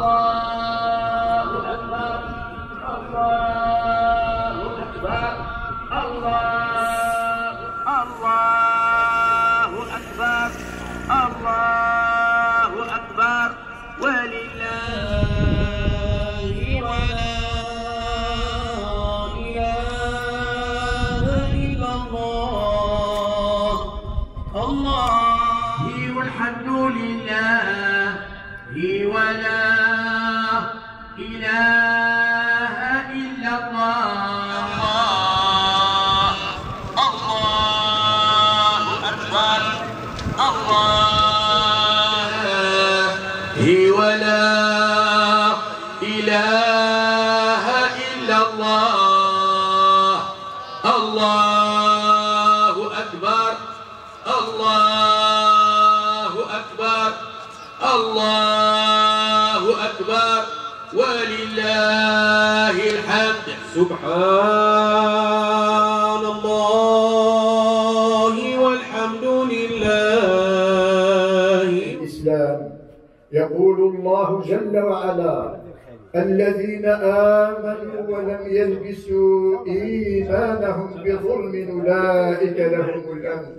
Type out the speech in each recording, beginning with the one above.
الله أكبر الله أكبر الله أكبر الله أكبر ولله ولا إله إلا الله الله والحمد لله ولا إله إلا الله الله أكبر الله ولا إله إلا الله الله أكبر الله أكبر الله أكبر ولله الحمد سبحان الله والحمد لله. الإسلام يقول الله جل وعلا الذين آمنوا ولم يلبسوا إيمانهم بظلم أولئك لهم الأمن.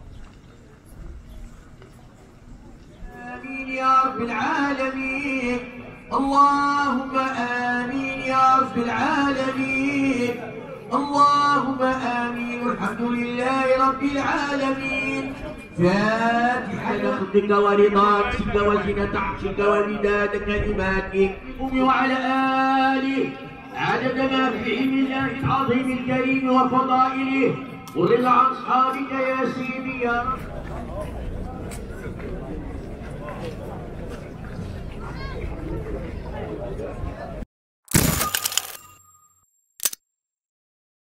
آمين يا رب العالمين اللهم آمين يا رب العالمين اللهم آمين والحمد لله رب العالمين. فاتحة لحمدك ورضاك شك وزنة عرشك ومداد كلماتك وعلى آله عدد ما في علم الله العظيم الكريم وفضائله ورضا عن أصحابك يا سيدي يا رب.